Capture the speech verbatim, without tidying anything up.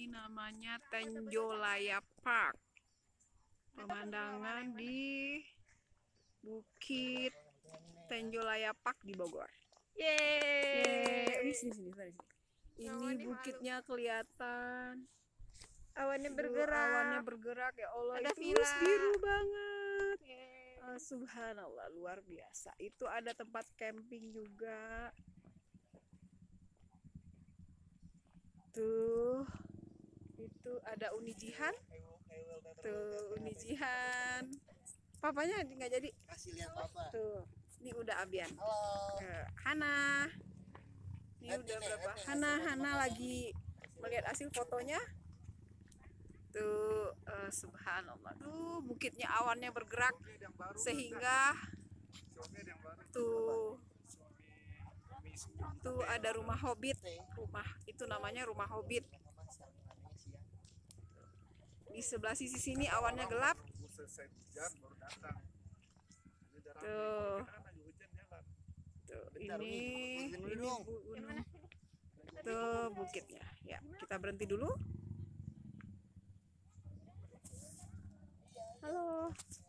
namanya Tenjolaya Park. Pemandangan di Bukit Tenjolaya Park di Bogor. Yeay. Ini sini sini sini. Ini bukitnya kelihatan. Awannya Aduh, bergerak. awannya bergerak ya Allah. Ada Itu villa. biru banget. Yeay. Ah, subhanallah, luar biasa. Itu ada tempat camping juga. Tuh, itu ada Uni Jihan. Tuh, Uni Jihan. Papanya nggak jadi. Kasih lihat papa. Tuh, ini udah Abian. Halo. Ke Hana. Ini udah berapa? Hana, Hana lagi melihat hasil fotonya. Tuh, uh, subhanallah. Tuh, bukitnya awannya bergerak sehingga tuh tuh ada rumah Hobbit. Rumah itu namanya rumah Hobbit. Di sebelah sisi sini awannya gelap. Tuh. Tuh, ini ini gunung. Tuh bukitnya. Ya, kita berhenti dulu. Halo.